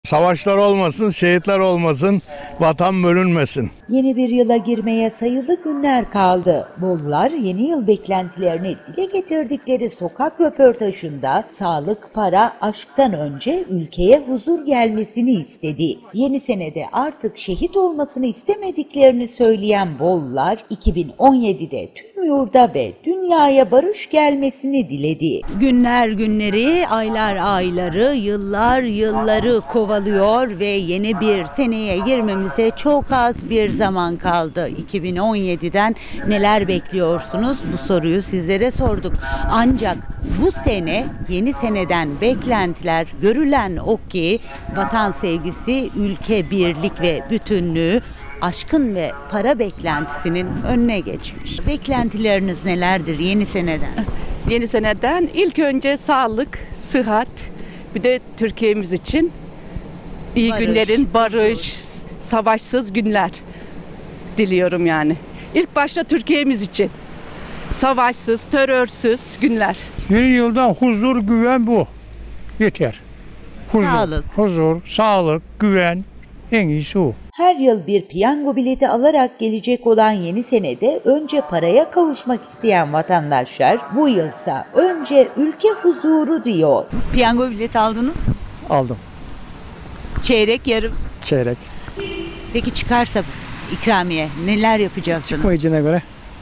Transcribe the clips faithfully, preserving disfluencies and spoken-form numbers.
Savaşlar olmasın, şehitler olmasın, vatan bölünmesin. Yeni bir yıla girmeye sayılı günler kaldı. Bolular yeni yıl beklentilerini dile getirdikleri sokak röportajında sağlık, para, aşktan önce ülkeye huzur gelmesini istedi. Yeni senede artık şehit olmasını istemediklerini söyleyen Bolular, iki bin on yedide tüm yurda ve dünyaya barış gelmesini diledi. Günler günleri, aylar ayları, yıllar yılları kovalıyor ve yeni bir seneye girmemize çok az bir zaman kaldı. iki bin on yediden neler bekliyorsunuz? Bu soruyu sizlere sorduk. Ancak bu sene yeni seneden beklentiler görülen o ki vatan sevgisi, ülke birlik ve bütünlüğü, aşkın ve para beklentisinin önüne geçmiş. Beklentileriniz nelerdir yeni seneden? Yeni seneden ilk önce sağlık, sıhhat, bir de Türkiye'miz için iyi Barış, günlerin, barış, savaşsız günler diliyorum yani. İlk başta Türkiye'miz için savaşsız, terörsüz günler. Yeni yılda huzur, güven bu. Yeter. Huzur, Sağlık. huzur, sağlık, güven en iyisi o. Her yıl bir piyango bileti alarak gelecek olan yeni senede önce paraya kavuşmak isteyen vatandaşlar bu yılsa önce ülke huzuru diyor. Piyango bileti aldınız? Aldım. Çeyrek, yarım. Çeyrek. Peki çıkarsa ikramiye neler yapacaksınız? Çıkmayacağına göre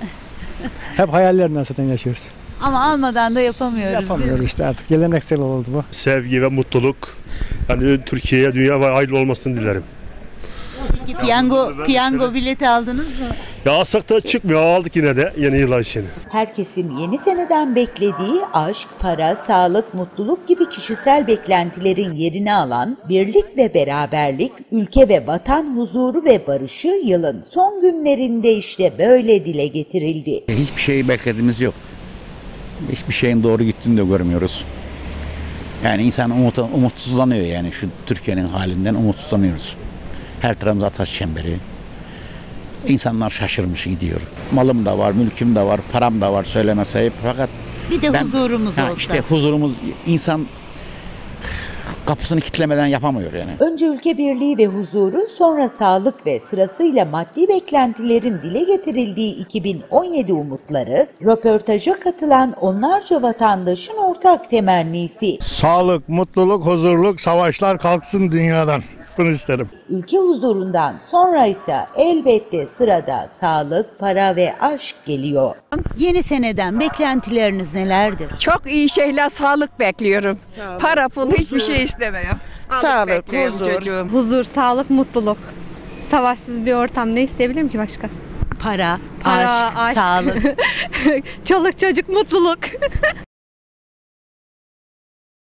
hep hayallerden zaten yaşıyoruz. Ama almadan da yapamıyoruz. Yapamıyoruz işte artık. Geleneksel oldu bu. Sevgi ve mutluluk. Yani Türkiye'ye, dünya ve hayırlı olmasını dilerim. Peki piyango, piyango bileti aldınız mı? Ya alsak da çıkmıyor. Aldık yine de yeni yıl işini. Herkesin yeni seneden beklediği aşk, para, sağlık, mutluluk gibi kişisel beklentilerin yerini alan birlik ve beraberlik, ülke ve vatan huzuru ve barışı yılın son günlerinde işte böyle dile getirildi. Hiçbir şey beklediğimiz yok. Hiçbir şeyin doğru gittiğini de görmüyoruz. Yani insan umut, umutsuzlanıyor yani şu Türkiye'nin halinden umutsuzlanıyoruz. Her tarafımız ateş çemberi. İnsanlar şaşırmış gidiyor. Malım da var, mülküm de var, param da var söyleme sahip. Fakat Bir de ben, huzurumuz ha, olsa. işte huzurumuz, insan kapısını kilitlemeden yapamıyor yani. Önce ülke birliği ve huzuru, sonra sağlık ve sırasıyla maddi beklentilerin dile getirildiği iki bin on yedi umutları, röportaja katılan onlarca vatandaşın ortak temennisi. Sağlık, mutluluk, huzurluk, savaşlar kalksın dünyadan. Bunu isterim. Ülke huzurundan sonra ise elbette sırada sağlık, para ve aşk geliyor. Yeni seneden beklentileriniz nelerdir? Çok iyi şeyler, sağlık bekliyorum. Para, pul hiçbir şey istemiyorum. Sağlık, huzur. Çocuğum. Huzur, sağlık, mutluluk. Savaşsız bir ortam ne isteyebilirim ki başka? Para, Para, aşk, aşk. sağlık. Çoluk çocuk, mutluluk.